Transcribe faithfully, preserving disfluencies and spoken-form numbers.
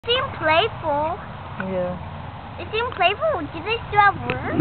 They seem playful. Yeah. They seem playful. Do they still have words?